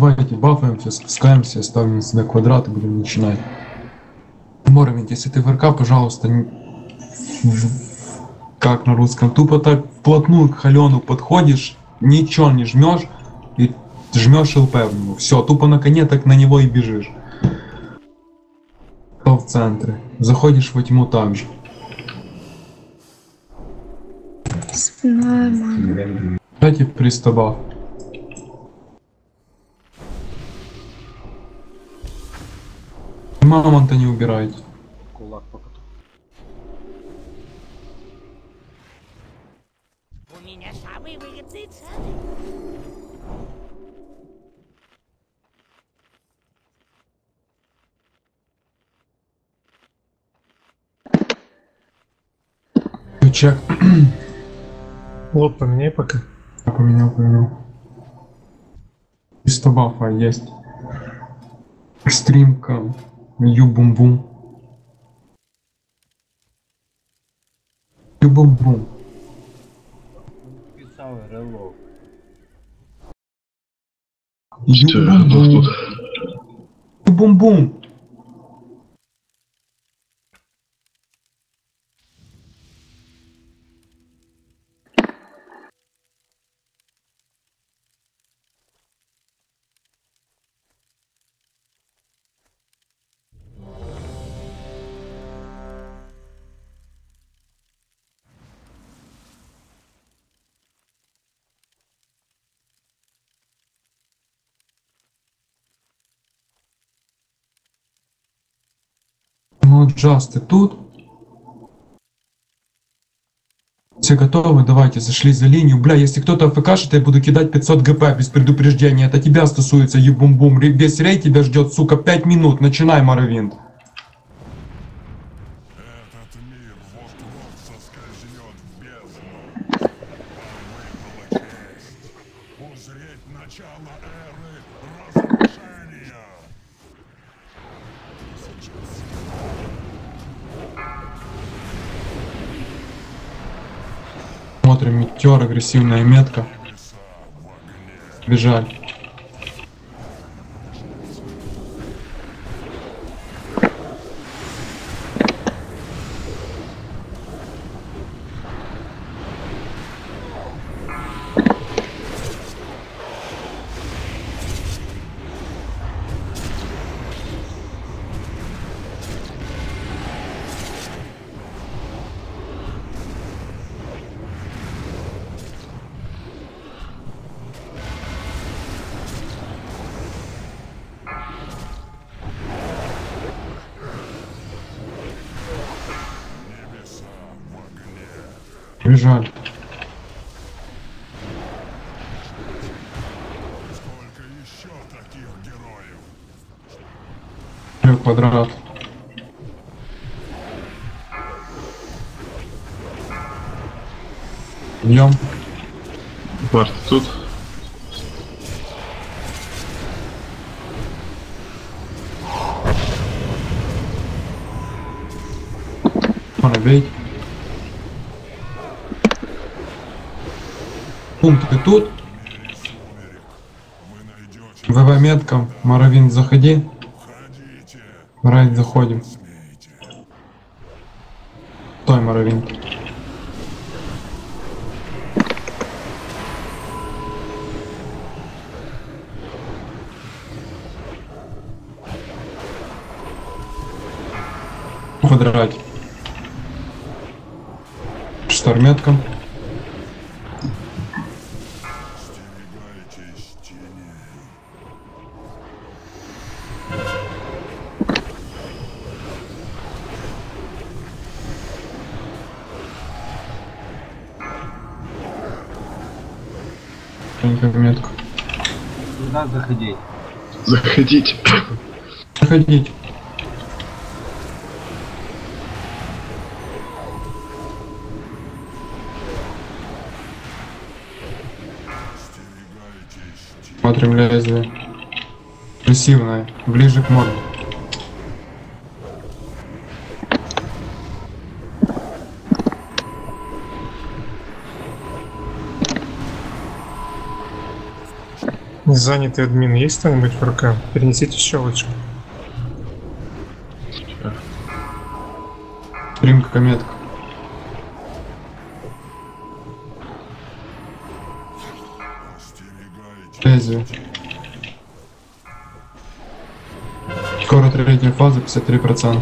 давайте бафаемся, спускаемся, ставим себе квадрат и будем начинать. Моровинт, если ты в РК, пожалуйста, как на русском, тупо так вплотную к Халену подходишь, ничего не жмешь и жмешь ЛП в него. Все, тупо на коне так на него и бежишь. Кто в центре? Заходишь во тьму там же. Нормально. Кстати, пристаба. Мамонта не убирайте. Кулак пока. У меня самые выгодные цены. Чек. Лот поменяй пока. Поменял. Пристабафа есть. Стримка. Ю-бум-бум. Ю-бум-бум. Писал релог. Ю-бум-бум. Ю-бум-бум. Ну, Джаст, ты тут? Все готовы? Давайте, зашли за линию. Бля, если кто-то АФКшит, я буду кидать 500 ГП без предупреждения. Это тебя стосуется, ебум-бум. Весь рейд тебя ждет, сука, 5 минут. Начинай, Моровинт. Этот мир вот-вот соскользнет в бездну. А выпала честь узреть начало эры разрушения. Смотрим, метеор, агрессивная метка. Небеса в огне. Бежали. Небеса в огне. Бежали. Сколько еще таких героев? Квадрат. Идем. Март тут. Бей. Пункт, ты тут? Вы найдете, ВВ метка. Моровинт, заходи. ходите, Райд, заходим. смейте. Стой, Моровинт. Квадрат. Шторметка. Остерегайтесь теней. Метка. Куда заходить? Заходите. Заходить. Остерегайтесь теней. Смотрим лезвие. Агрессивное. Ближе к морду. Занятый админ есть кто-нибудь в РК? Перенесите щелочку. Примка метка. Остерегайте. Лезвие. Скоро третья фаза, 53%.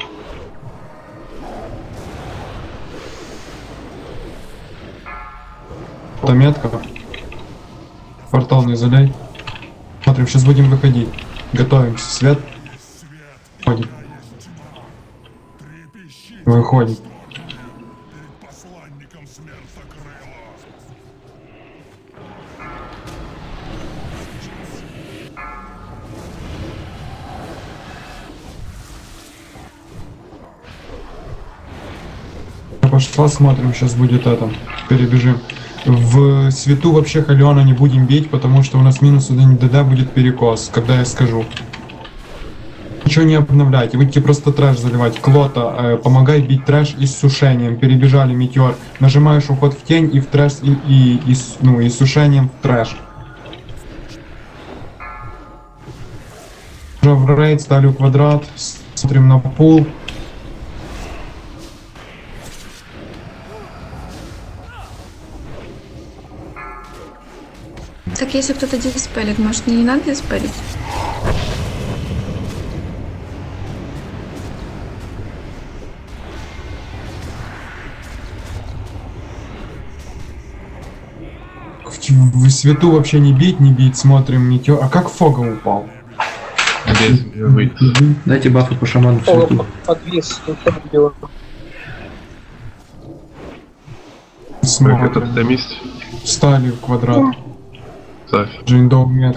Это метка. Портал не заляй. Смотрим, сейчас будем выходить. Готовимся. Свет. Свет, Ходим. есть тьма. Трепещите Выходим. перед посланником смертокрыла. Пошла, смотрим, сейчас будет это. Перебежим. В свету вообще Халиона не будем бить, потому что у нас минус 1 ДД будет перекос, когда я скажу. Ничего не обновляйте, будете просто трэш заливать. Клота, помогай бить трэш и с сушением. Перебежали метеор. Нажимаешь уход в тень и в трэш, и с сушением в трэш. Уже в рейд ставлю квадрат, смотрим на пул. Так если кто-то диспелит, может мне не надо диспелить? В свету вообще не бить, смотрим метеор. А как Фога упал? Без меня выйти. Дайте бафы по шаману в свету. Подвис, Как это Смотрим. там есть? Встали в квадрат. Ставь. Джиндоу метка.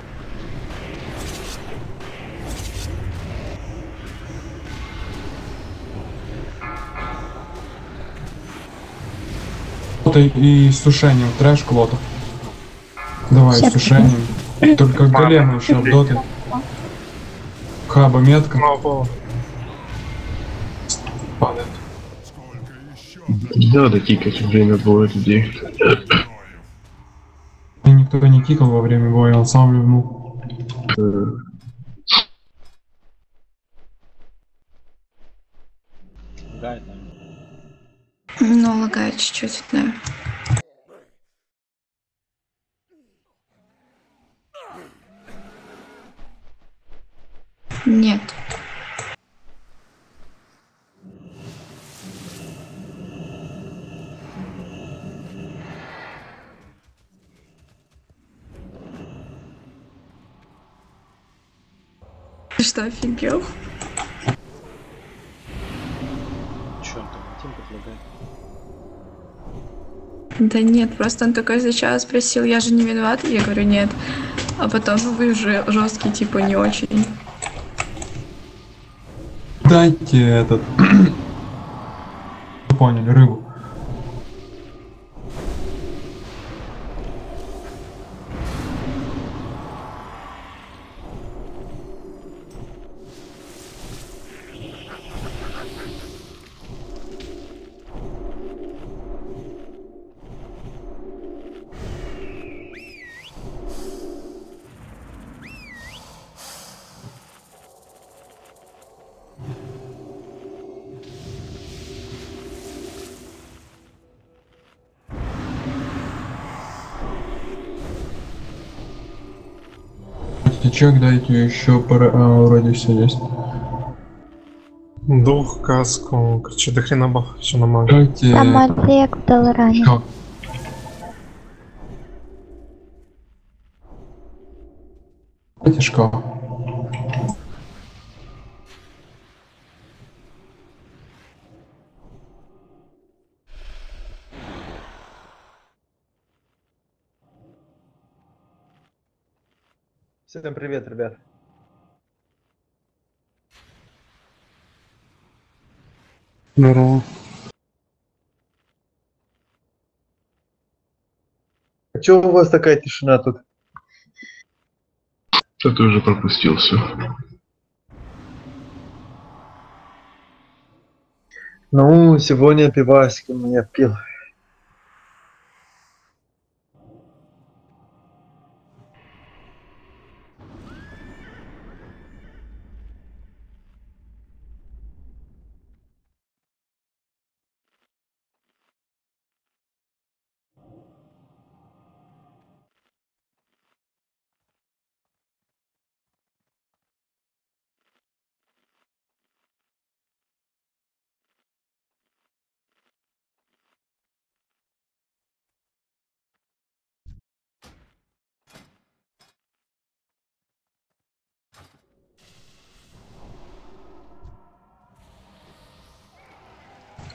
И с сушением, трэш клотов. Давай, с сушением. Только голема еще обдоты. Хаба метка. Падает. Сколько еще Не надо тикать, время будет людей. героев? И никто не кикал во время боя, он сам ливнул. Гай там. Ну, лагает чуть-чуть, да. Нет. Ты что, офигел? Чё он там? Тим предлагает. Да нет, просто он такой сначала спросил, я же не виноват, я говорю нет. А потом вы уже жесткий, типа не очень. Дайте этот... Поняли, рыбу. Чек дайте еще пара... вроде все есть. Дух, каску, короче, до хрена баф, все на магу. Дайте... Там Олег дал ранее. Чё? Дайте шкаф. Всем привет, ребят. Здорово. А чё у вас такая тишина тут? Да ты уже пропустил все. Ну, сегодня пивасик у меня пил.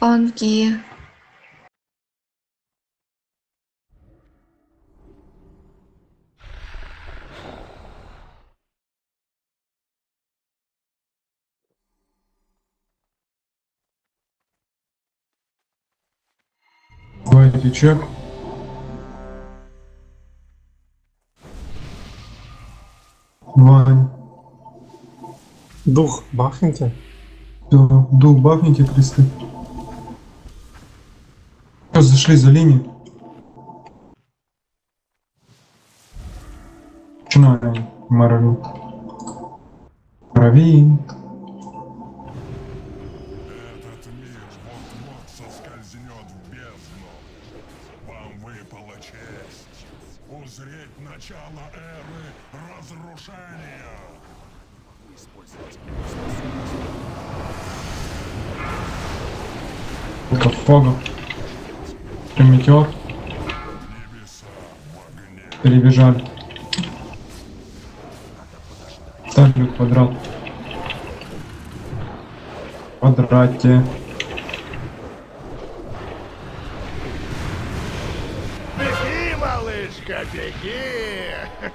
Он в Гие. Давайте чек. Вань. Дух бахните. Всё, дух бафните, кресты. Всё, зашли за линию. Начинаем. Моровин. Моровин. Этот мир вот-вот соскользнет в бездну. Вам выпала честь узреть начало эры разрушения. Это фога. Метеор. Небеса в огне. Перебежали. Ставлю квадрат. В квадрате. Беги, малышка, беги!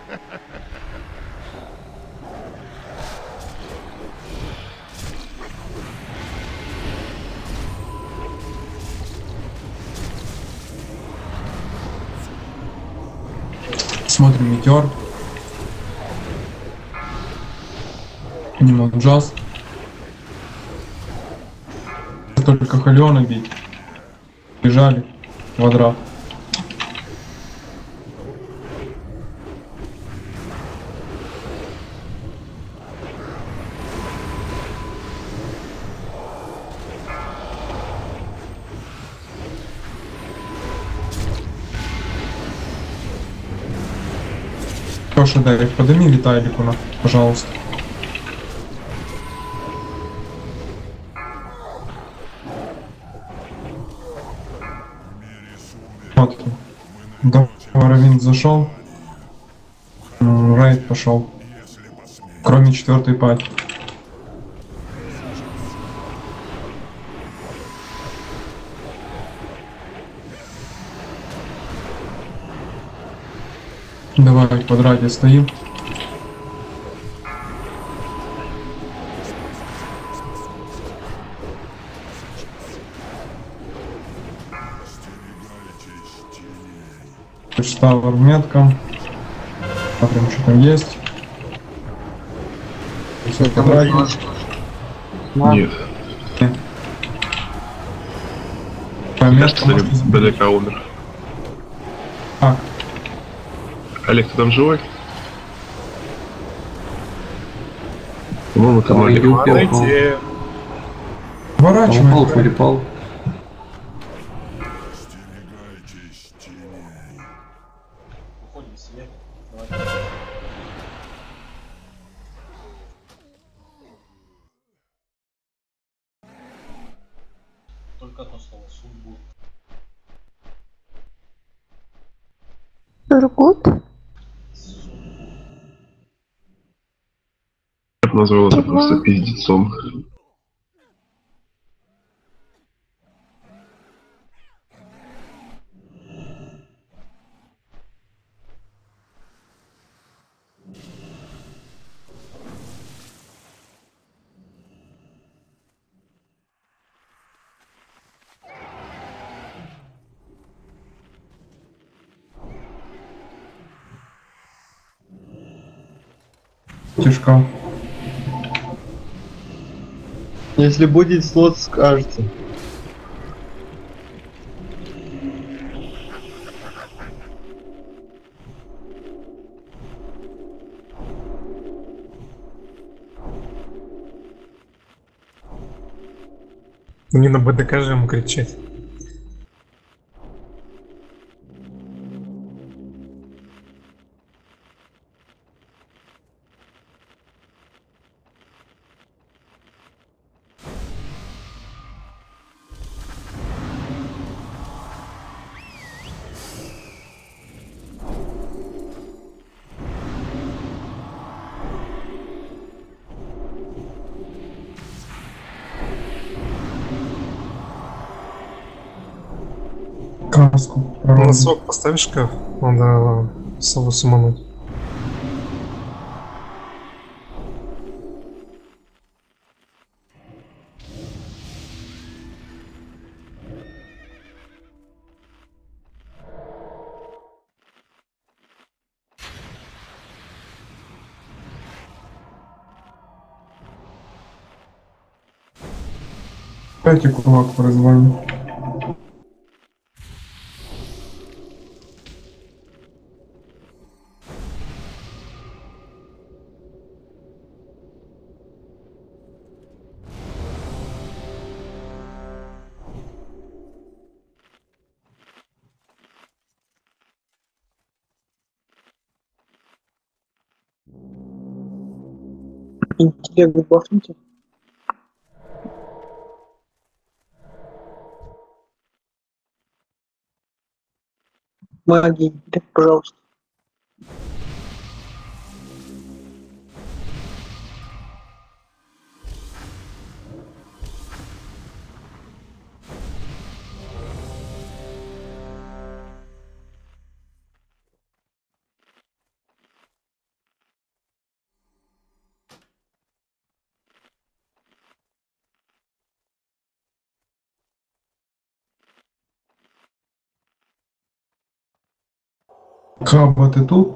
Смотрим метеор. Немного джаз. Только Халиона бить. Бежали. Квадрат. Леша, Дарик, подними Виталику, пожалуйста. Вот. Да, Моровин зашел. Райд пошел. Кроме 4-й пати. Давай в квадрате стоим. Штавр метка. Смотрим, что там есть. Все в квадрате. Нет. По меткам Кстати, можно забыть. БДК умер. А, Олег, ты там живой? По-моему, там Олег. Дайте. поворачивай. Упал, перепал. Остерегайтесь теней. Уходим с века. Только одно слово. Сургут. Сургут? Я бы назвал это Чего? просто пиздецом. Тяжко. Если будет слот, скажете. Не на БДК же ему кричать. маску. Правда. Носок поставишь шкаф? Надо сову сумануть. Дайте кулак по разгону. Интеллект бахните. Магии, да, пожалуйста. Каба, ты тут?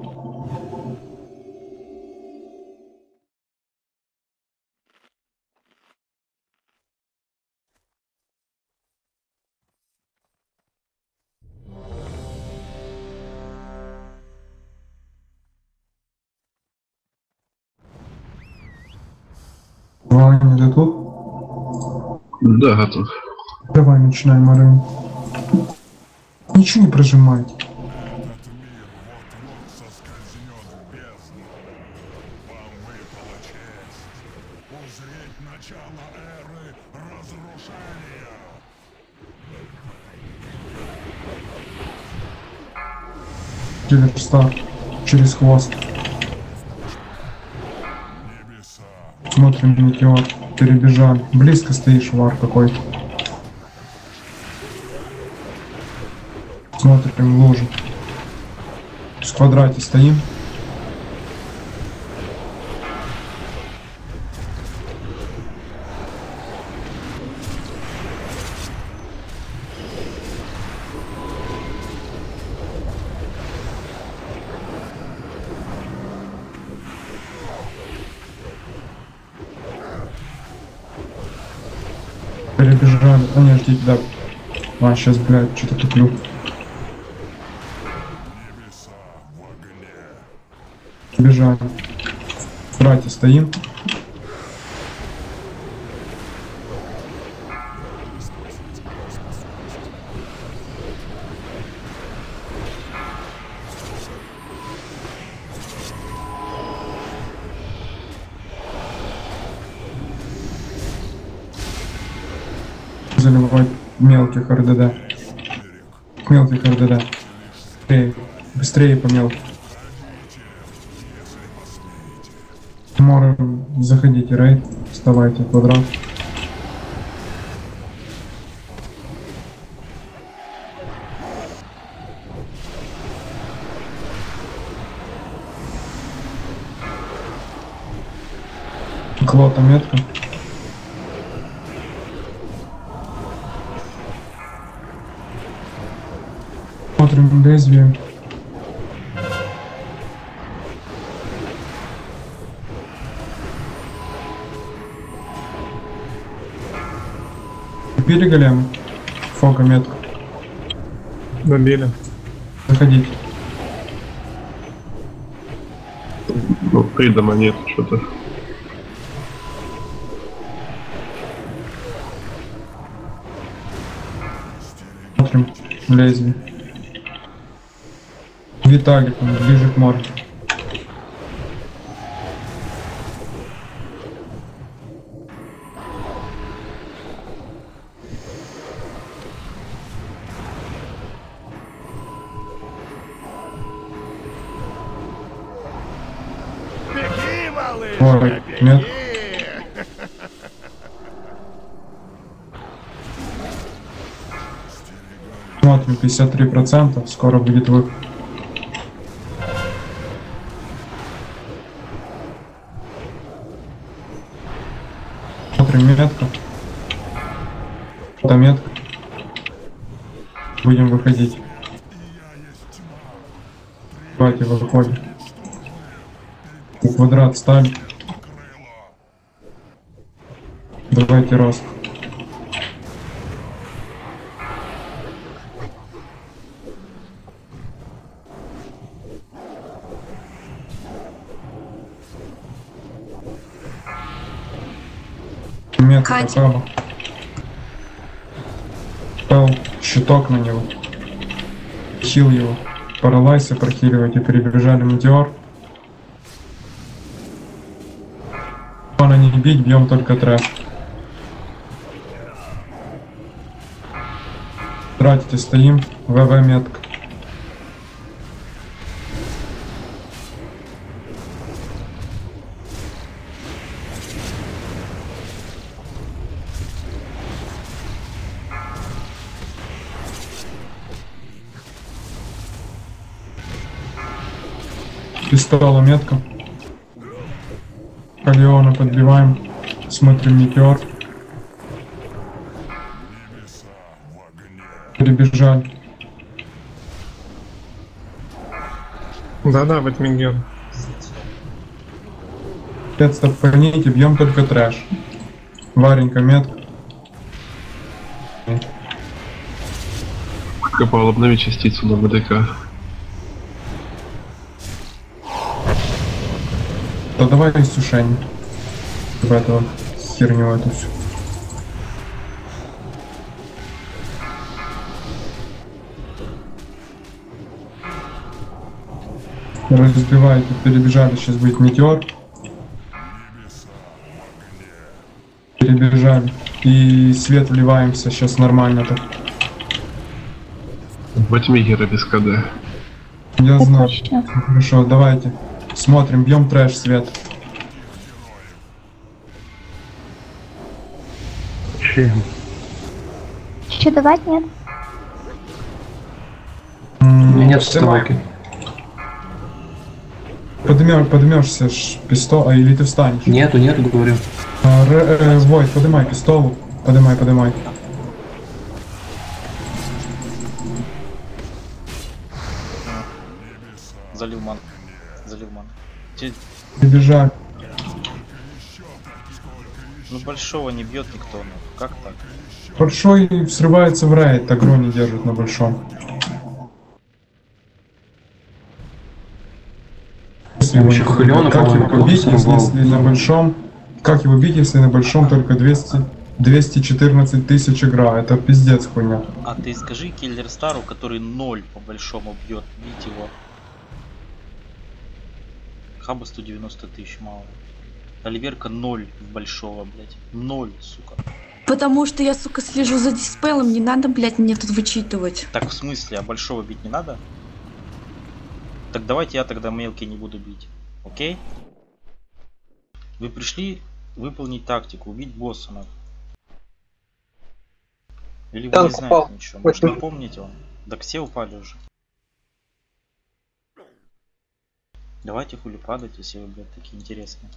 Ваня, ты тут? Да, готов. Давай начинаем, Марин. Ничего не прожимай. Этот мир вот-вот соскользнет в бездну. Вам выпала честь узреть начало эры разрушения. Киллерстар через хвост. Небеса Смотрим метеор. Перебежали. Близко стоишь, вар какой. Смотрим лужу. В квадрате стоим. Перебежали. А не, ждите, да. А, сейчас, блядь, что-то туплю. небеса в огне. Бежали. В квадрате стоим. Заливать мелких РДД. Мелких РДД. Быстрее. Быстрее по мелким. Моры, заходите, рейд. Вставайте, квадрат. Клота метка. Смотрим лезвие. Купили голем? Фога метка. Добили. Заходите. Ну, придома нет, что-то. Смотрим лезвие. Виталик, он ближе к морде. Беги, малышка, Ой, беги! нет. Смотрим 53%. Скоро будет выход. Смотрим метку. Это метка. Будем выходить. Давайте выходим. Квадрат стали. Давайте рост. Метка Катя. Хаба. Стал щиток на него. Хил его. Паралайса прохиливайте, перебежали метеор. Она не бить, бьем только трэш. Тратите, стоим. ВВ метка. Пистола метка. Калиона подбиваем. Смотрим метеор. Перебежали. Да-да, вот миньон. Средства по нити, бьем только трэш. Варенька метка. Копал, обнови частицу на БДК. Да давай иссушение. В эту херню эту всю. Разбивайте, перебежали, сейчас будет метеор. Перебежали. И свет вливаемся, сейчас нормально так. Возьми Гера без КД. Я знаю. Хорошо, давайте. Смотрим, бьем трэш, свет. Чем? Еще давать нет? У меня нет вставки. Подмешься пистол, или ты встанешь? Нету, говорю. Войт, поднимай пистолу. Поднимай. Залил ман. Бежали. Ну большого не бьет никто, ну как так? Большой срывается в рейд, агро не держит на большом. Вообще Хелиона, как его по-моему, побить, сорвал. если на большом? Как его бить, если на большом только 214 тысяч игра? Это пиздец хуйня. А ты скажи Киллер Стару, который 0 по большому бьет, бить его. Хаба 190 тысяч мало. Оливерка 0 в большого, блять. 0, сука. Потому что я, сука, слежу за диспелом, не надо, блядь, мне тут вычитывать. Так в смысле, а большого бить не надо? Так давайте я тогда мелкий не буду бить. Окей? Вы пришли выполнить тактику, убить босса. Или вы не знаете ничего? Может напомните вам? Так все упали уже. Давайте хули падать, если вы, блядь, такие интересные.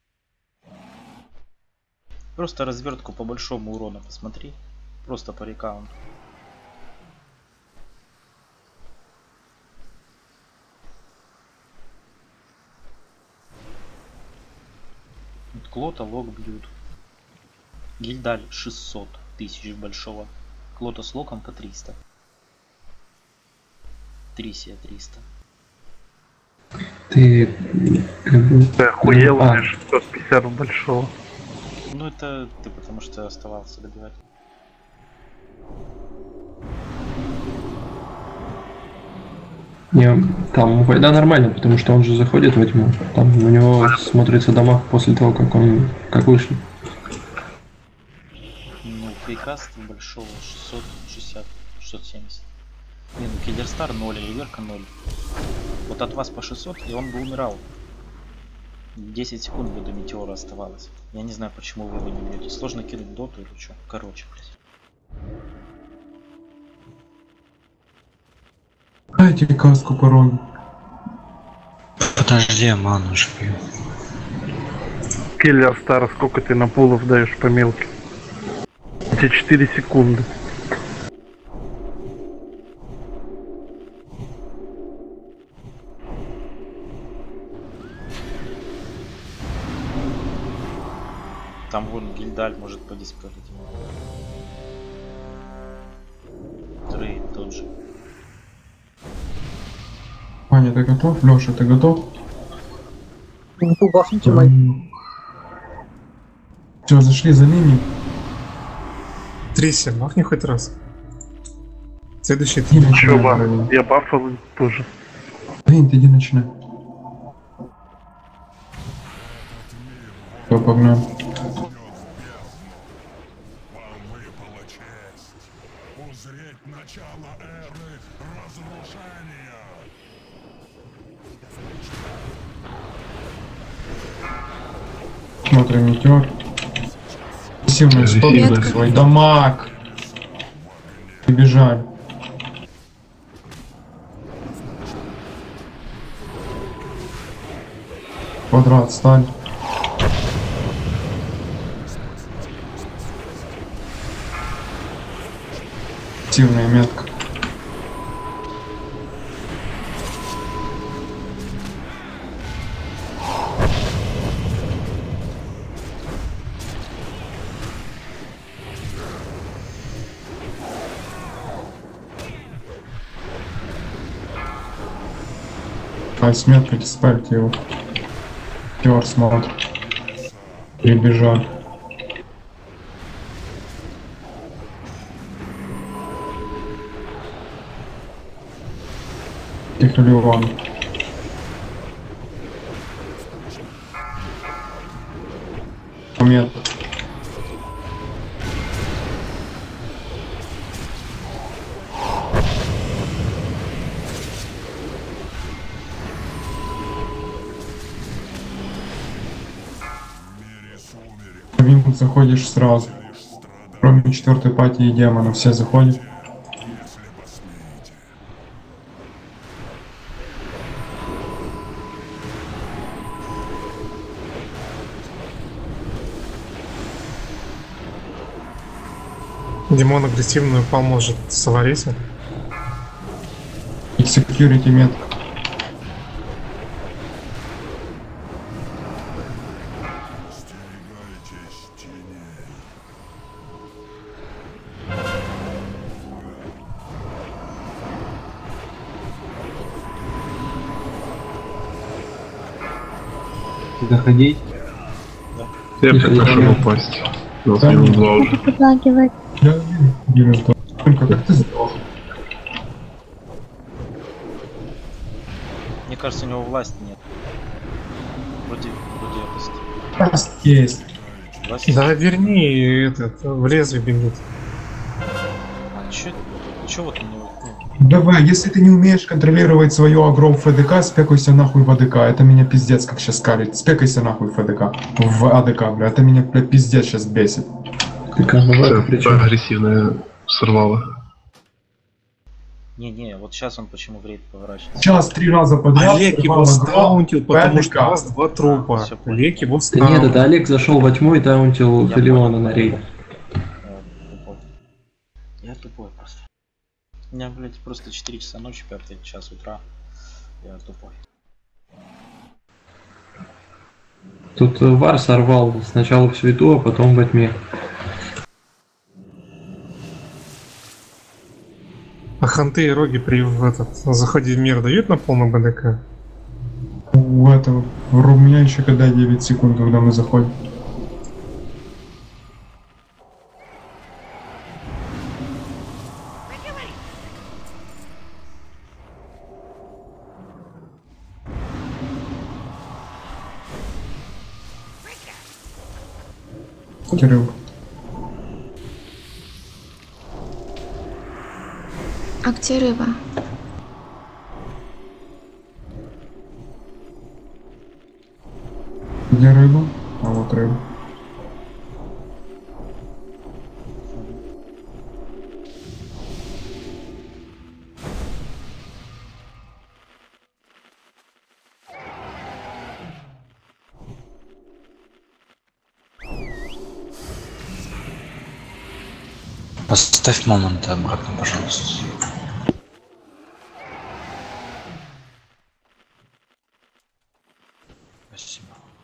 Просто развертку по большому урона посмотри. Просто по рекаунту. Клота лог бьют. Гильдаль 600 тысяч большого. Клота с локом по 300. Трисия 300. Ты охуел, 650 большого. Ну это ты потому что оставался добивать. Не, там у Вайда нормально, потому что он же заходит во тьму. Там у него смотрится дамаг после того, как вышли. Ну, фейкаст большого 660, 670. Не, ну Киллерстар 0, Ливерка 0. Вот от вас по 600, и он бы умирал. 10 секунд бы до метеора оставалось. Я не знаю, почему вы его не бьете. Сложно кинуть доту или что. Короче, блядь. Дайте каску пороги. Подожди, я ману же пью. Киллер Стар, сколько ты на пулов даешь по мелке? У тебя 4 секунды. Там вон Гильдаль может подиспелить. Трей тот же. Ваня, ты готов? Лёша, ты готов? Все, зашли за линию. Трисси, махни хоть раз. Следующий И ты. начинаем. Я бафал тоже. Блин, ты иди начинай. Все, погнали. Вам выпала честь узреть начало эры разрушения. Смотрим метеор. Пассивный стоп, Агрессивный. свой дамаг. Побежали. Квадрат, сталь. Пассивная метка. Метка, диспельте его. Тер смотрит. Прибежал. Тихо-ливан. Момент. Винг заходишь сразу. Кроме четвертой пати и демона, все заходят. Димон агрессивную упал, может свариться. И security метка. Остерегайтесь теней. Заходить. Я попрошу упасть. Нас минус 2 уже. Подлагивает. Я вижу, что... Только как ты сдох? Мне кажется, у него власти нет. Вроде есть. Раз есть. Власть. Да верни этот, в лезвие бегут. А чё вот у него? Давай, если ты не умеешь контролировать свое агро в ФДК, спекайся нахуй в АДК. Это меня пиздец как сейчас карит. Спекайся нахуй в ФДК. В АДК, бля. Это меня, бля, пиздец сейчас бесит. Всё, агрессивная сорвала. Не, вот сейчас он почему в рейд поворачивается. Сейчас 3 раза подряд. Олег его срывал агро, стаунтил, потому ПДК. что у вас 2 трупа. Всё понял. Олег его Да стаунтил. нет, это Олег зашел во тьму и таунтил Я Филиона понял. на рейд. Тупой. Я тупой просто. У меня, блядь, просто 4 часа ночи, 5 час утра. Я тупой. Тут Вар сорвал сначала в свету, а потом во тьме. А ханты и роги при на заходе в мир дают на полный БДК? У этого, у меня еще когда 9 секунд, когда мы заходим. Кирилл. А где рыба? Где рыба? А вот рыба. Поставь момент обратно, пожалуйста. Спасибо.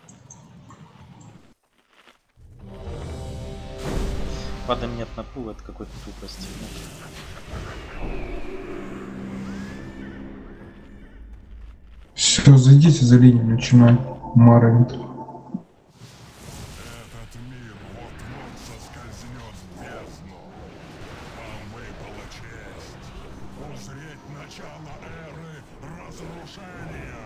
Падаем нет на пул, это какой-то тупости. Все, зайдите за линию, начинай. Маровит. Этот мир вот-вот соскользнет в бездну. Вам выпала честь узреть начало эры разрушения.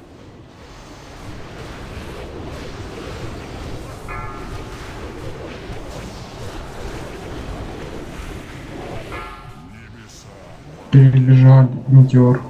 Перебежал метеор.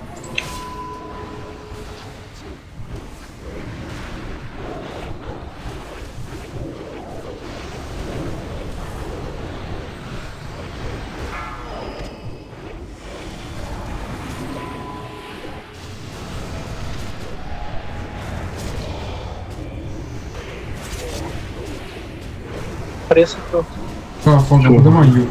Фога, поднимай ют.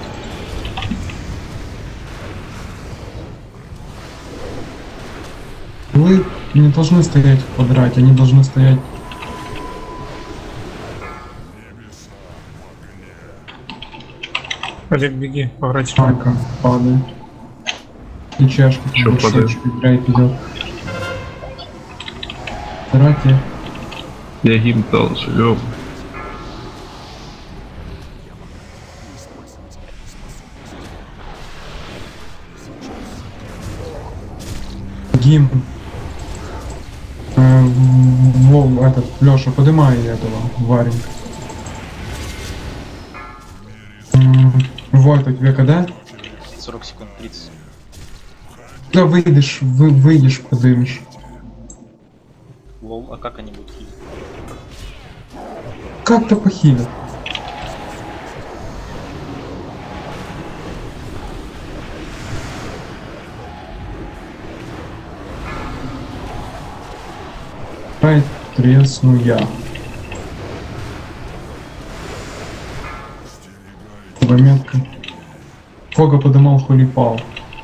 Вы не должны стоять в квадрате, они должны стоять. Олег, беги, поворачивай. Майка падает. И чашка. Чё падает? Играет, идет. Квадрате. Я гимн дал, живем. Гимн. Этот, Лёша, подымай этого, Варенька. Вот, у тебя когда? 40 секунд, 30. Да выйдешь, выйдешь, подымешь. Лол, а как они будут хилить? Как-то похилят. Ай, тресну я. Заметка. Фога подымал, хули пал.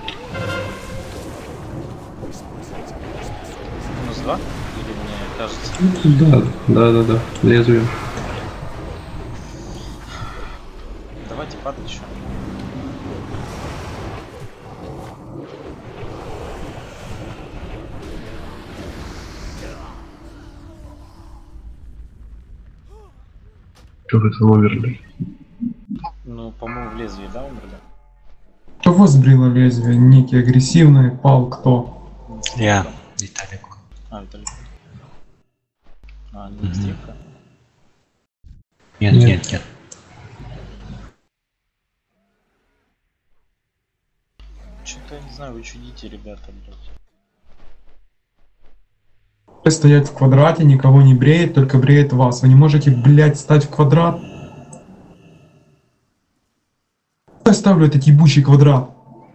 Минус 2? Или мне кажется? Да. Лезвие. Давайте падать еще. Чё вы там умерли? Ну, по-моему, в лезвие, да, умерли? Кого сбрило лезвие? Ники агрессивный, пал кто? Я, Виталик. А, Виталик. А, не Стивка. Нет. Что-то я не знаю, вы чудите, ребята, блядь. Стоять в квадрате, никого не бреет, только бреет вас. Вы не можете, блядь, стать в квадрат? Я ставлю этот ебучий квадрат.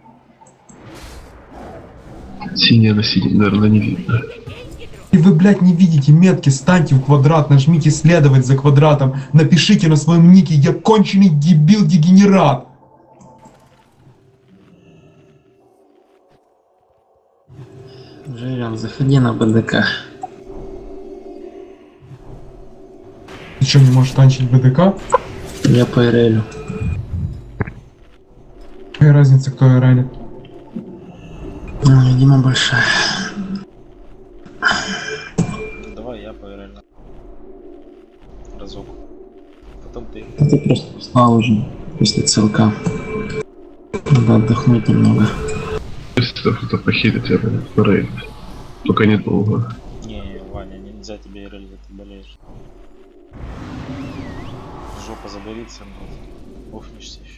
Синяя на синей, наверное, не видно. И вы, блядь, не видите метки, станьте в квадрат, нажмите следовать за квадратом, напишите на своем нике «Я конченый дебил-дегенерат». Жирен, заходи на БДК. Ты что, не можешь танчить БДК? Я по РЛю. Какая разница, кто РЛит? Ну, видимо, большая. Давай я по РЛ. Разок. Потом ты. Ты просто устал уже после целка. Надо отдохнуть немного. Если кто-то похилит, я на рейд. Только недолго. Не, Ваня, нельзя тебе РЛ, ты болеешь. Жопа заболится, но офнешься еще.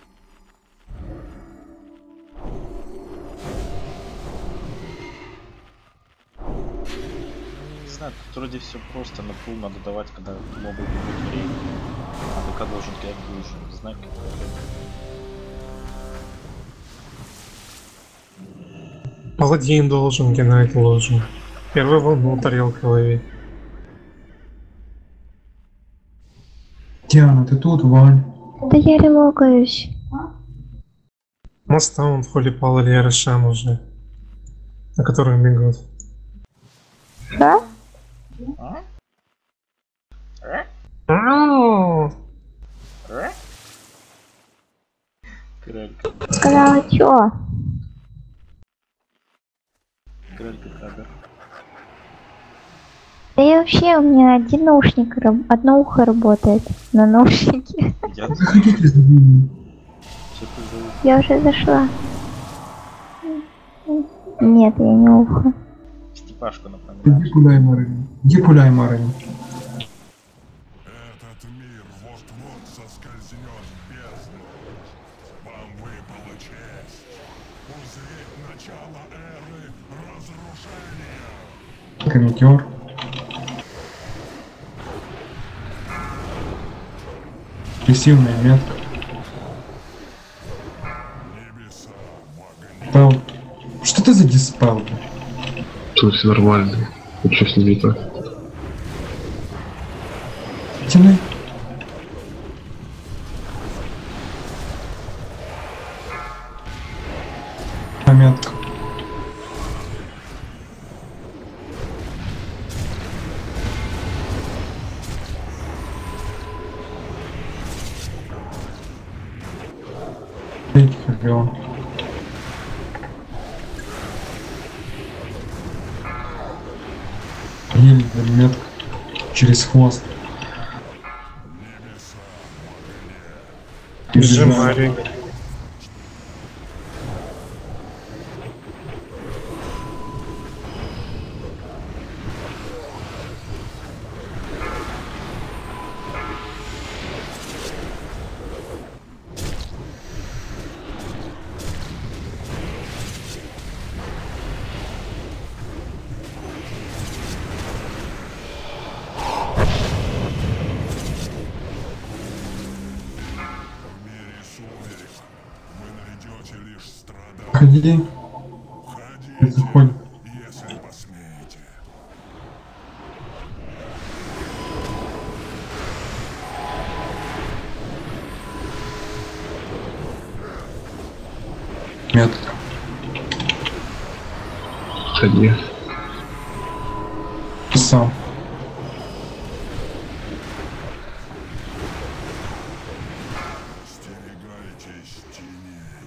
Не знаю, тут вроде все просто, на пул надо давать, когда мобы будут время. А ДК должен кидать глуши, знак. Паладин должен гнать ложу. Первую волну тарелкой ловить. Диана, ты тут, Вань? Да я релогаюсь. Моста он в Холипал или Ярошан уже, на которых бегут. Что? Кралька. Сказала, чё? Кралька кадр. Да и вообще у меня один наушник, одно ухо работает на наушнике. Я... Заходите за ними. Что ты зовут? Я уже зашла. Нет, я не ухо. Степашку напоминаю. Иди гуляй, Марин. Иди гуляй, Марин. Этот мир вот-вот соскользнет в бездну. Вам выпала честь узреть начало эры разрушения. Комитер. Агрессивная метка. Небеса в огне. Спел. Что ты за диспел? Тут все нормально. Ничего с ним не так. Тяни. Метка. Хелион. Гильдия метка через хвост. Сжимали. В мире сумерек вы найдете лишь страдания. Ходи. Ходите, Заходи. если посмеете. Метка. Ходи. Сам. Остерегайтесь теней.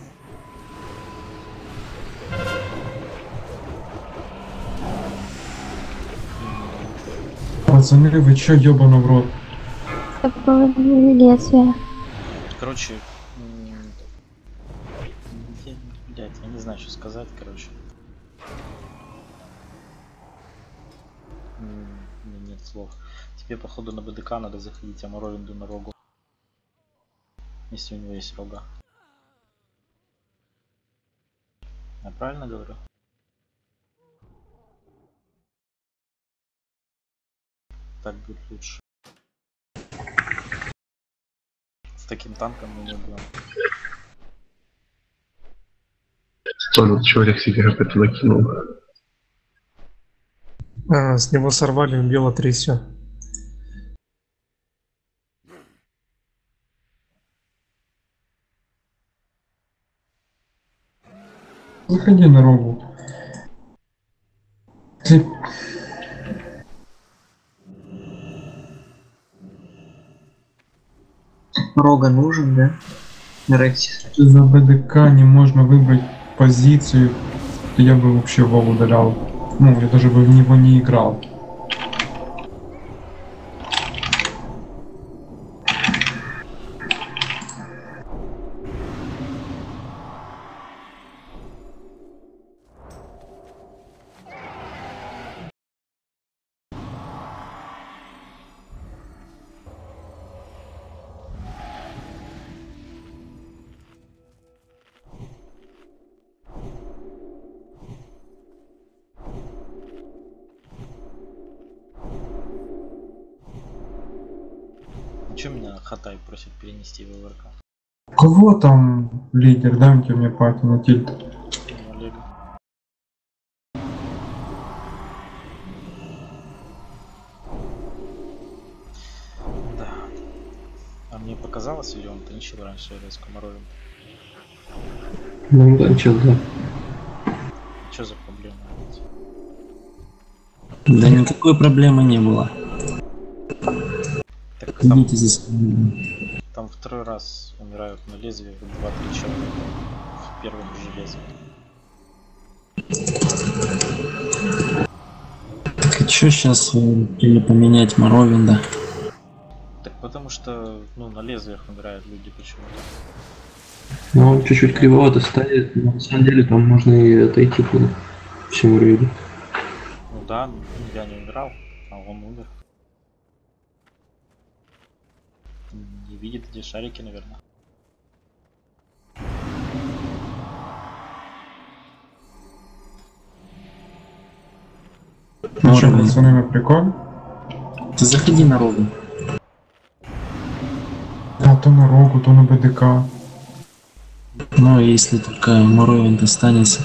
Пацаны, вы чё, ёбаный в рот? Это было лезвие. Короче, блять, я не знаю, что сказать, короче. У меня нет слов. Тебе, походу, на БДК надо заходить Амаровинду на рогу. Если у него есть рога. Я правильно говорю? Так будет лучше. С таким танком мы не убьем. Что этот человек себе это накинул? С него сорвали, убило 3 все. Заходи на рогу. Ты... Рога нужен, да? Рексис. За БДК не можно выбрать позицию, то я бы вообще Вову удалял. Ну, я даже бы в него не играл. Че меня Хатай просит перенести в ВРК? У кого там лидер? Дайте мне пати на тильт. Олега. Да. А мне показалось, или он танчил раньше резко Моровин? Ну да, чел, да. Что за проблема? Да никакой проблемы не было. Так там, Идите за собой. там второй раз умирают на лезвие 2-3 человека в первом же лезвии. Так а чё сейчас или поменять Моровинда? Так потому что, ну, на лезвиях умирают люди почему-то. Ну, он чуть-чуть кривовато стоит, но на самом деле там можно и отойти по всему рейду. Ну да, я не умирал, а он умер. Не видит, где шарики, наверное. Ну что, пацаны, на прикол? Ты заходи на рогу. Да, то на рогу, то на БДК. Ну, если только Моровинд останется.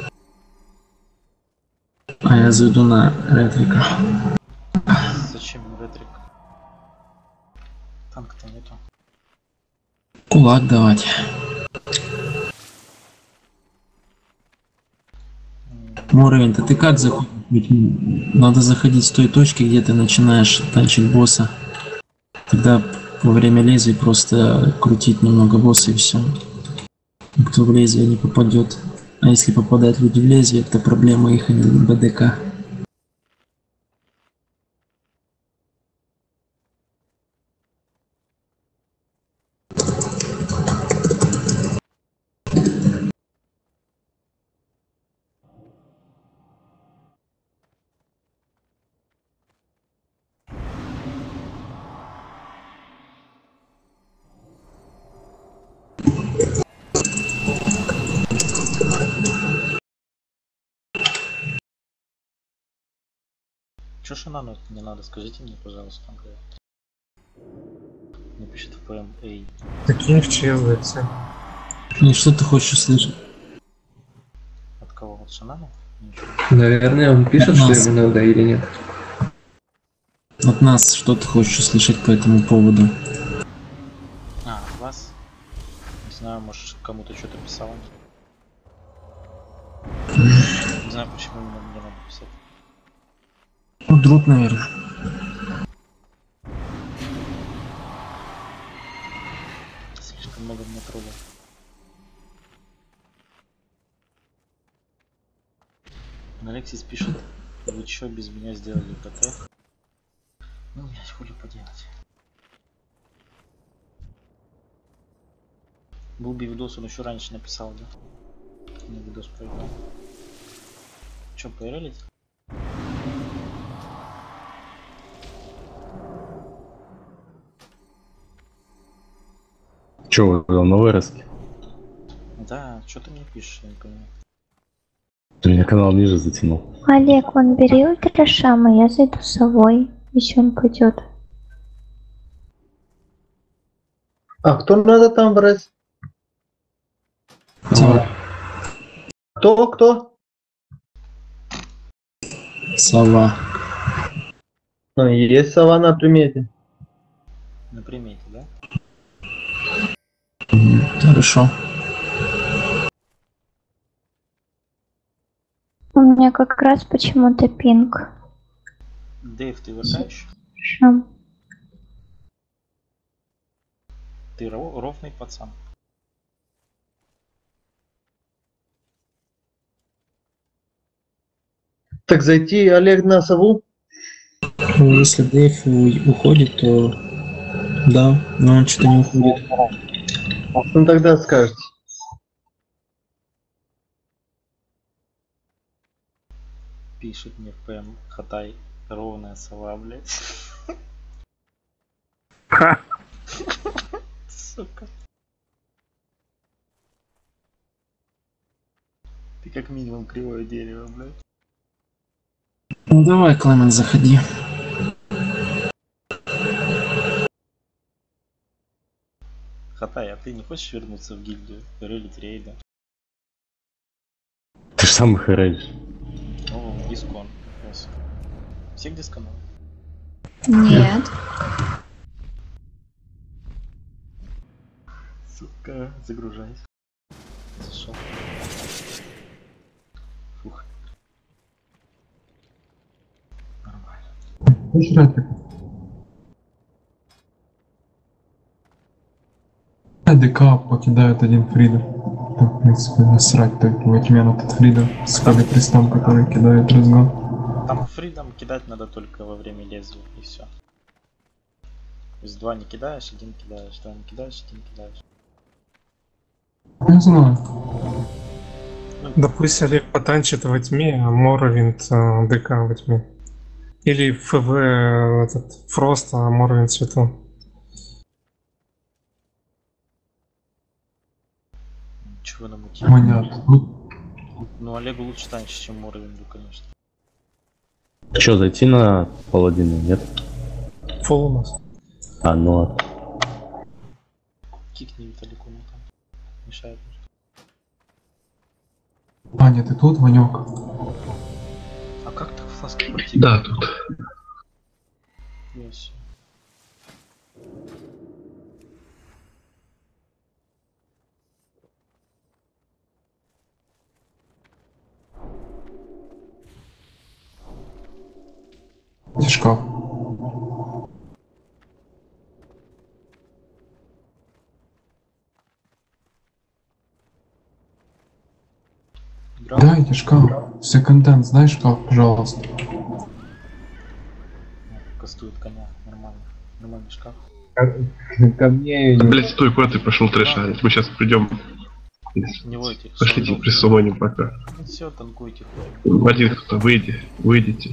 А я зайду на ретрика. Зачем им ретрик? Танка-то нету. Кулак давать. Моровинд, а ты как заходишь? Надо заходить с той точки, где ты начинаешь танчить босса. Тогда во время лезвий просто крутить немного босса и все. Кто в лезвие не попадет. А если попадают люди в лезвие, это проблема их, а не БДК. Чё Шинану не надо, скажите мне, пожалуйста, он говорит. Напишет в ПМ, эй. Такие вчелуются. И что ты хочешь услышать? От кого? От Шинану? Ничего. Наверное, он пишет, что ему надо или нет. От нас что ты хочешь услышать по этому поводу? А, от вас? Не знаю, может кому-то что-то писал. Не знаю, почему именно мне надо писать. Ну, друг, наверное. Слишком много мне трудов. Алексис пишет, вы чё без меня сделали КТ? Ну, блять, хули поделать. Был бы видос, он еще раньше написал, да? Мне видос проиграл. Чё, поэрелить? Чё, вы на выроске? Да, что ты мне пишешь, я не понимаю. Ты меня канал ниже затянул. Олег, вон бери ультрашама, я зайду с совой. Еще он пойдет. А кто надо там брать? Сова. Кто? Сова. Ну, есть сова на примете. На примете, да? Хорошо. У меня как раз почему-то пинг. Дэйв, ты веркаешь? Шам. Ты ровный пацан. Так зайти, Олег, на сову? Ну, если Дэйв уходит, то да, но он что-то не уходит. Ну тогда скажете. Пишет мне в ПМ, хатай, ровная сова, блядь. Сука. Ты как минимум кривое дерево, блядь. Ну давай, Клемен, заходи. Хатай, а ты не хочешь вернуться в гильдию? Релить рейда? Ты ж сам их рейдишь. Ну, дискон. Yes. Всех дисконов? Нет. Сука, загружайся. Зашел. жрать так. ДК покидает один Фрида. Там, в принципе, насрать только во тьме на этот Фрида с поликрестом, который кидает разгон. Там фридом кидать надо только во время лезвия, и все. То есть 2 не кидаешь, 1 кидаешь, 2 не кидаешь, 1 кидаешь. Не знаю. Да пусть Олег потанчит во тьме, а Моровинд ДК во тьме. Или ФВ этот Фрост, а Моровинд светло. Чего намутить? Понятно. Ну Олегу лучше танчить, чем Моровинду, конечно. Че, зайти на паладина, нет? Фол у нас. А, ну ладно. Кикни Виталику, ну там. Мешает. Аня, ты тут, Ванек? А как так фласку пройти? Да, тут. Yes. Шкаф. Дайте шкаф. Секонд-энд, знаешь шкаф, пожалуйста. Кастует коня, нормально. Нормальный шкаф. Ко мне... Блять, стой, куда ты пошел трэша? Мы сейчас придем. Пошлите, присылоним пока. Ну все, танкуйте. Один кто-то, выйдите.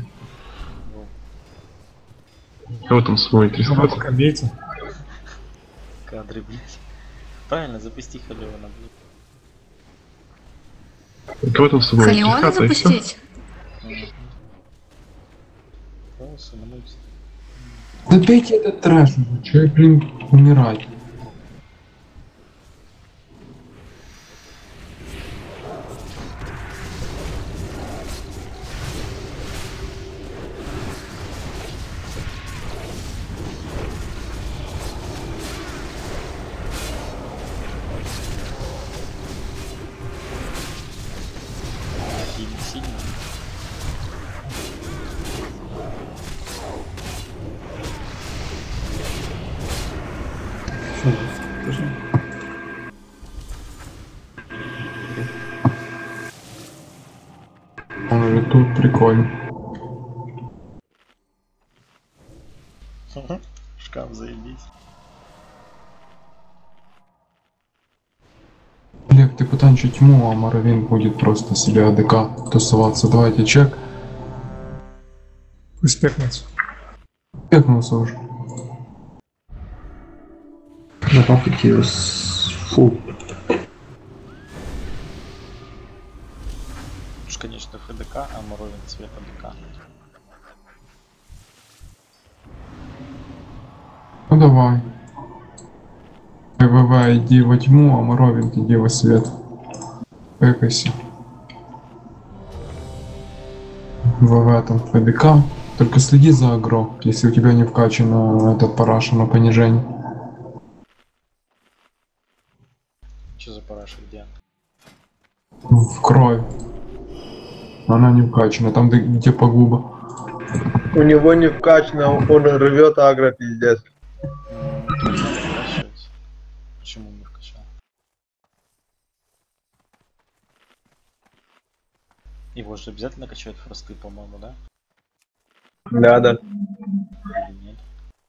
Кого там свой 300? Кабете. Кадры, блять. Правильно, запусти Халиона, блядь. Кого там с собой? Халиона запустить? Да бейте этот трэш, че я, блин, умирать. Он уже тут прикольно. Шкаф, заебись. Олег, ты потанчи тьму, а Моровин будет просто себе АДК тусоваться. Давайте чек. Пусть пекнется. Пекнулся уже. Добавьте фул. Уж, конечно, ФДК, а Моровин цвет АДК. Ну давай. ВВ, иди во тьму, а Моровин иди во свет. Пекайся. ВВ там ФДК. Только следи за агро, если у тебя не вкачано этот параша на понижение. Что за параша, где? В кровь. Она не вкачана, там где погуба. У него не вкачано, он рвет агро, пиздец. Почему не вкачал? Его же обязательно качают фросты, по-моему, да? Да. Или нет?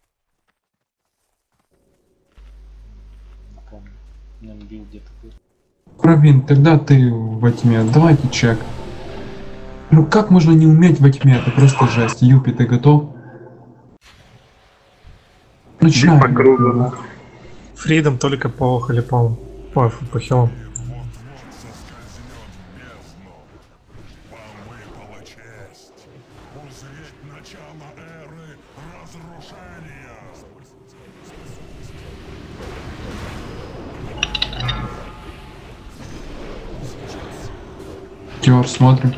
Не помню. На бил где-то был. Провин, тогда ты во тьме. Давайте чек. Ну как можно не уметь во тьме? Это просто жесть. Юпи, ты готов? Начинаем. По кругу. Фридом только по халипалу. Ой, по хилам. Тёр, смотрим.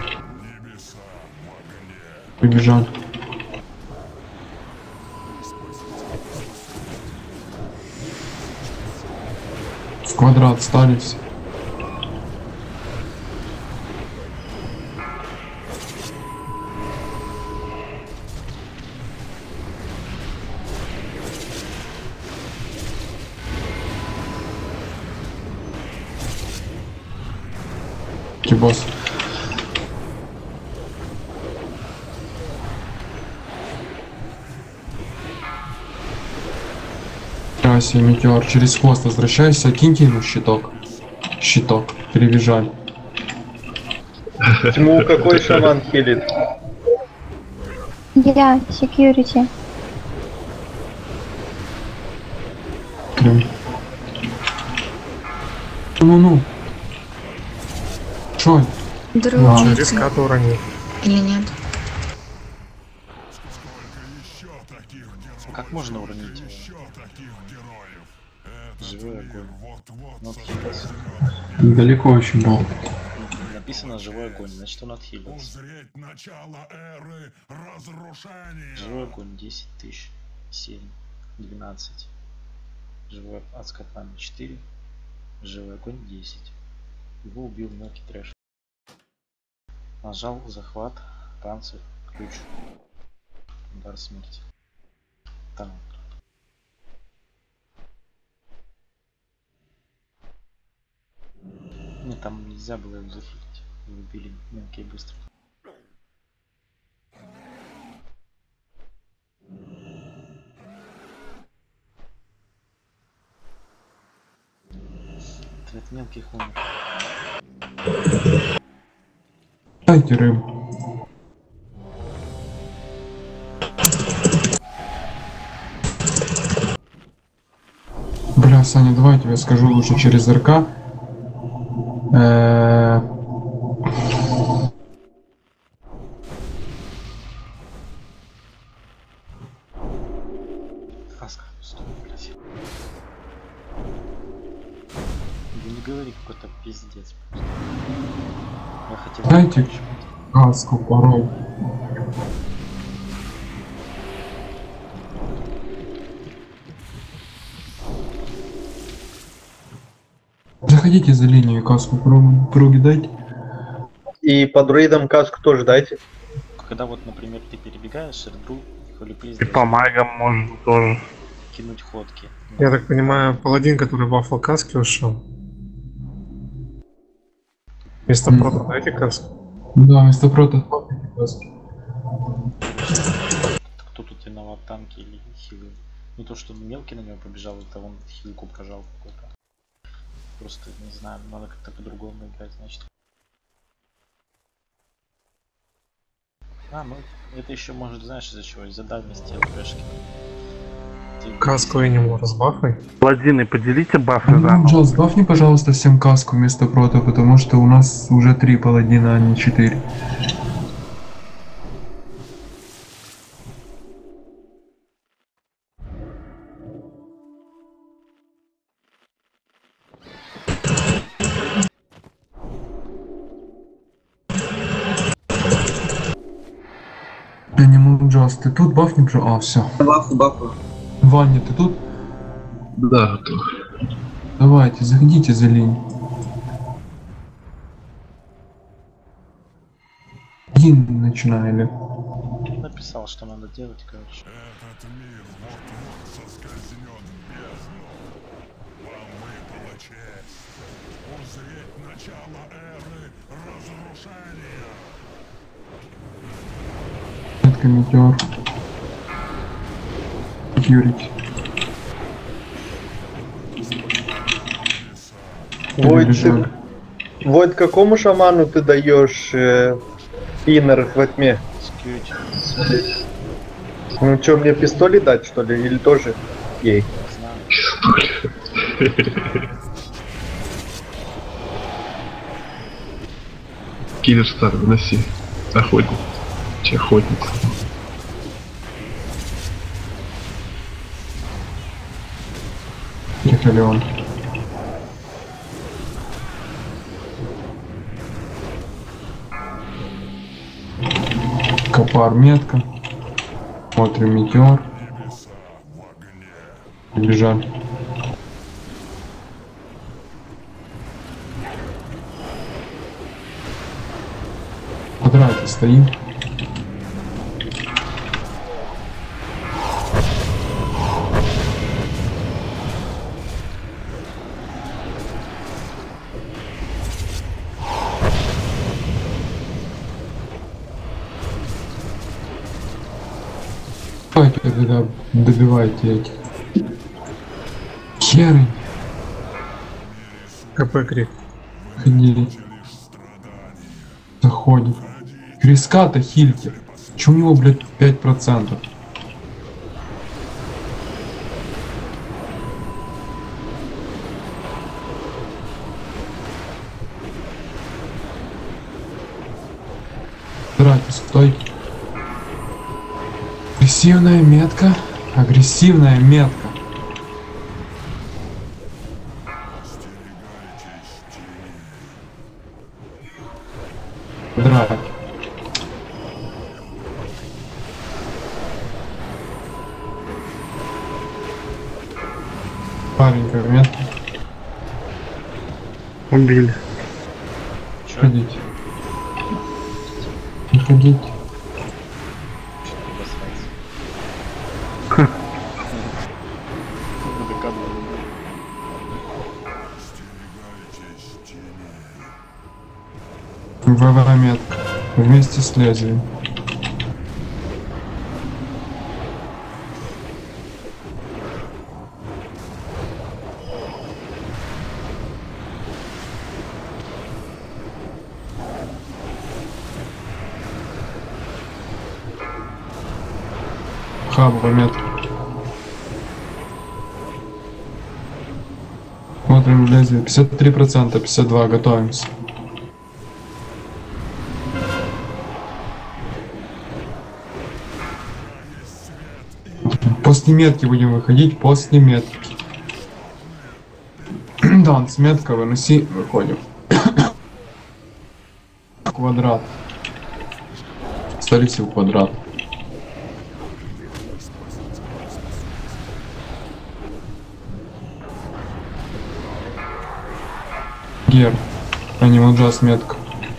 Побежал. В квадрат стали все. босс. Краси, метеор, через хвост возвращайся, киньте ему щиток. Щиток, перебежали. Тьму какой шаман хилит? Я, security. Ну-ну. Шо? Друг. Риска уронил. Или нет? Как можно уронить его? Живой огонь. Он отхилился. Далеко очень был. Написано живой огонь, значит он отхилился. Живой огонь 10 тысяч. 7, 12. Живой адская пламя 4. Живой огонь 10. Его убил мелкий трэш. Нажал захват, панцирь, ключ. Удар смерти. Там. Нет, там нельзя было его захилить. Его убили мелкие быстро. От мелких умер. Дайте рыбу. Бля, Саня, давай я тебе скажу лучше через РК. Аска, стой, блядь. Да не говори какой-то пиздец. Я хотел... Дайте каску порой. Заходите за линию, каску пруги дайте. И по друидам каску тоже дайте. Когда вот, например, ты перебегаешь, рдру, И по магам можно тоже. кинуть ходки. Я так понимаю, паладин, который в Афл каске ушел. Вместо прота дайте каску. Да, вместо прота дайте каску. Кто тут виноват, танки или хилы? Не то, что мелкий на него побежал, это он хилку прожал какой-то. Просто, не знаю, надо как-то по-другому играть, значит. А, ну, это еще может, знаешь, из-за чего? Из-за дальности ЛПшки. Каску я не могу разбафай. Паладины, поделите бафы заново. Джаз, бафни, пожалуйста, всем каску вместо прота, потому что у нас уже 3 паладина, а не 4. Я не могу, Джаз, ты тут бафни, а, все. Бафу. Ваня, ты тут? Да, готов. Давайте, заходите за линию. Один начинали. Написал, что надо делать, короче. Этот мир вот-вот соскользнет в бездну. Вам выпала честь узреть начало эры разрушения. Это метеор. Security. Войд, какому шаману ты даешь иннер во тьме? Ну что, мне пистолет дать, что ли? Или тоже ей? Киллер Стар, выноси. Охотник. Охотник. Тихо, Леон. Копар метка. Смотрим метеор. Побежали. В квадрате стоим. тогда добивайте этих. Херы. КП крик. Ходи. Заходит. Криска-то хильте. Чё у него, блядь, 5%? Драйте, стой. Агрессивная метка. Агрессивная метка. Драть. Паренька, метка. Убили. Ходите. Не ходите. ВВ метка. Вместе с лезвием. Хаба метка. Смотрим лезвие. 53%, 52%, готовимся. После метки будем выходить, после метки. Да, с метка выноси, выходим. Квадрат. Ставите в квадрат. Гер. Анимал джаз метка.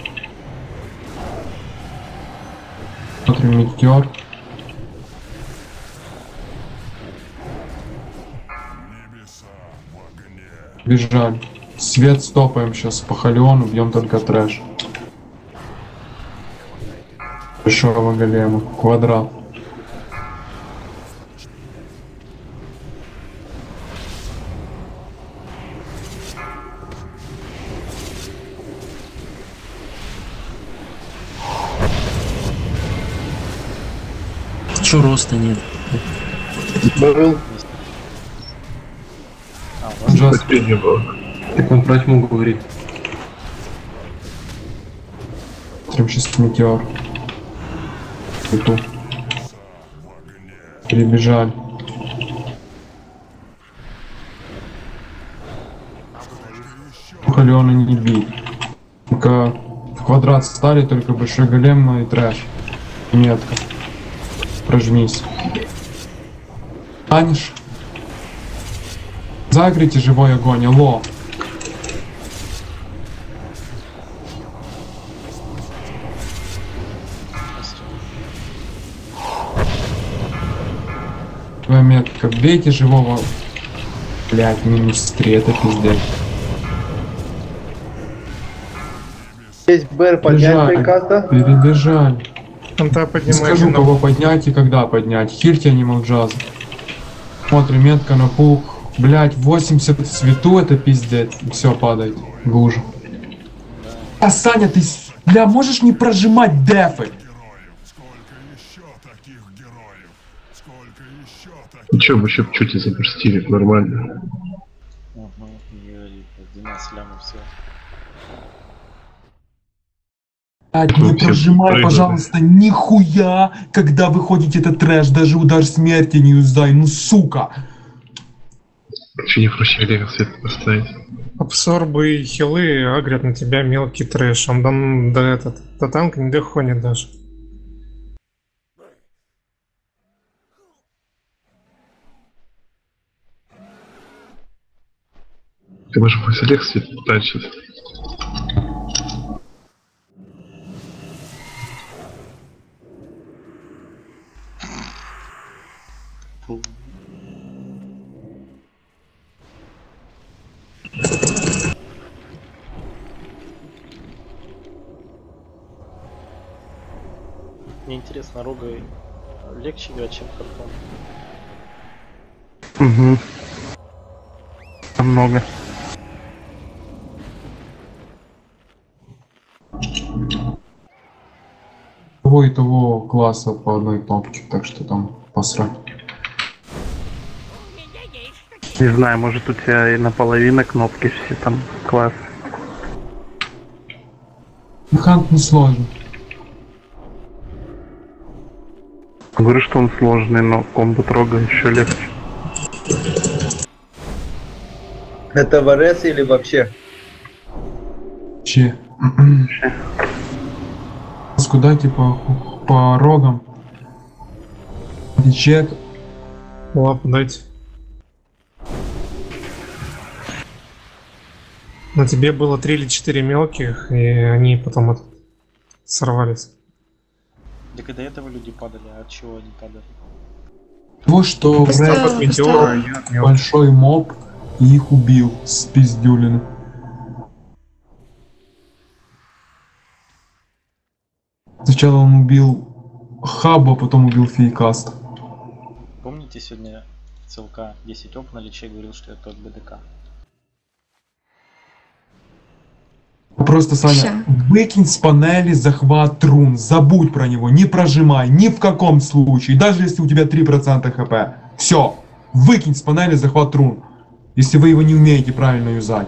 Смотрим метеор. Бежали. Свет стопаем сейчас по Халиону, бьем только трэш. Большого голема. Квадрат. Чё роста нет? Был. Джаз. Так он про тьму говорит. Смотрим сейчас метеор. Иду. Перебежали. Халиона не бить. Только в квадрат стали, только большой голем и трэш. Метка. Прожмись. Танишь. Загрите живой огонь, алло. Твоя метка. Бейте живого. Блять, минус 3, это пиздец. Есть БР поднять приказ-то? Перебежали. Не скажу, кого поднять и когда поднять. Хильте анимал джаз. Смотрим, метка на пух. Блять, 80 в свету, это пиздец. Все падает. Лужа. А Саня, ты, бля, можешь не прожимать дефы? Ничего, мы еще чуть и заперстили, нормально. Угу, 12 лямов все. Не прожимай, пожалуйста, нихуя, когда выходит этот трэш, даже удар смерти не юзай, ну сука. Че не проще Олега свет поставить? Абсорбы и хилы агрят на тебя мелкий трэш. Он до танка не доходит даже. Ты можешь пусть Олег свет тащит. Мне интересно, Рогой легче играть, чем Хартон. Угу. Много. Того и того класса по одной кнопке, так что там посрать. Не знаю, может у тебя и наполовину кнопки все там классы. Хант не сложный. Говорю, что он сложный, но комбо трога еще легче. Это в РС или вообще? Че? Куда типа по рогам? Чек. Лапу дайте. На тебе было 3 или 4 мелких, и они потом сорвались. Так и до этого люди падали, а от чего они падали? То, что большой моб и их убил с пиздюлины. Сначала он убил Хаба, потом убил Фейкаста. Помните, сегодня ЦЛК 10 оп на личе говорил, что это от БДК? Просто, Саня, выкинь с панели захват рун, забудь про него, не прожимай, ни в каком случае, даже если у тебя 3% хп. Все, выкинь с панели захват рун, если вы его не умеете правильно юзать.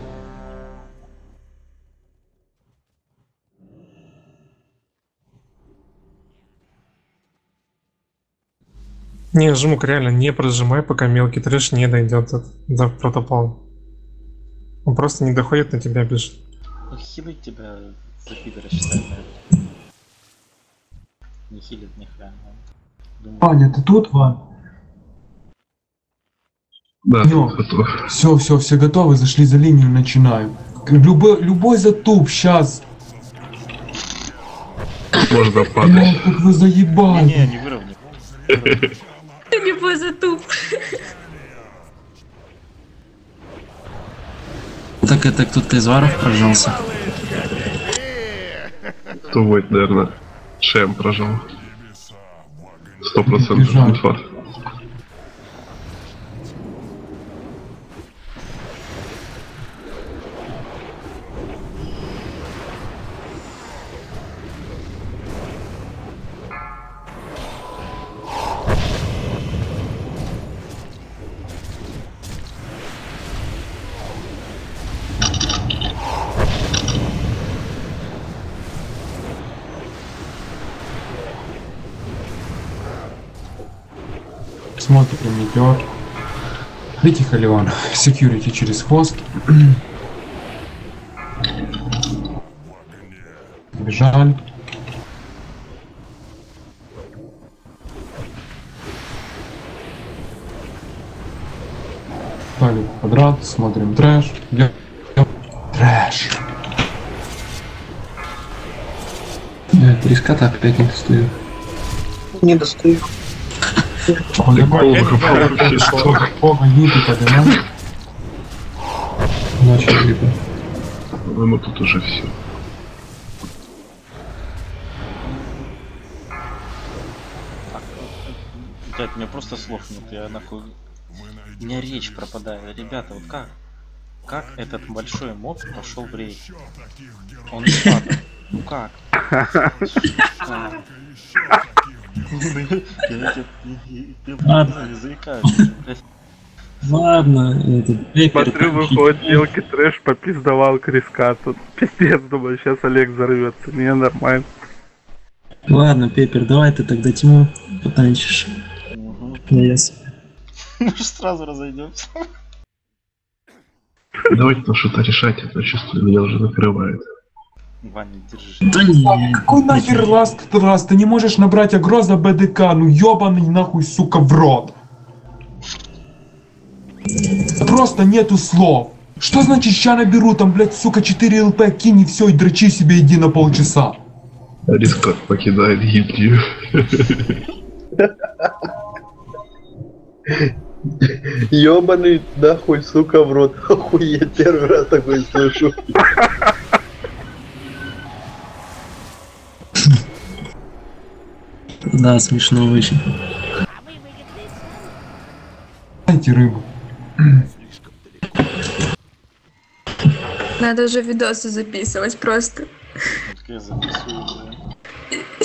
Не, Жмук, реально не прожимай, пока мелкий трэш не дойдет до протопала. Он просто не доходит на тебя, бежит. Ну, хилить тебя за пидора считают, наверное. Не хилит нихуя. Ваня, ты тут, Вань? Да, все готовы, зашли за линию, начинаю. Любой затуп, сейчас. Можно падать. Как вы заебали. Не выровняй. Любой затуп. Так это кто-то из варов прожался? Твой, наверное, Шем прожал. 100% инфа. Смотрим метеор. Видите, Халиван, секьюрити через хвост. Бежали. Стали квадрат, смотрим трэш. Трэш. Я риска-то опять не достаю. Не достаю. Начали либо. Ну тут уже все. Дядь, у меня просто слов нет, я нахуй... У меня речь пропадает. Ребята, вот как? Как этот большой моб пошел в рейд? Он не падал. Ну как? Ладно, этот Пеппер. Смотрю, выходит мелкий трэш, попиздовал Криска. Тут пиздец, думаю, сейчас Олег взорвется. Не, нормально. Ладно, Пеппер, давай ты тогда тьму потанчишь. Yes. Может сразу разойдемся. Давайте там что-то решать, я чувствую, меня уже накрывает. Ваня, держи. Да нет. Какой нахер ласт? Ты не можешь набрать агро за БДК, ну ёбаный нахуй, сука, в рот. Просто нету слов. Что значит ща наберу там, блять, сука, 4 ЛП, кинь и все, и дрочи себе, иди на полчаса. Риска покидает гильдию. Ёбаный нахуй, сука, в рот. Охуеть, первый раз такой слышу. Да, смешно очень. делайте рыбу. Надо уже видосы записывать просто. Вот я записываю,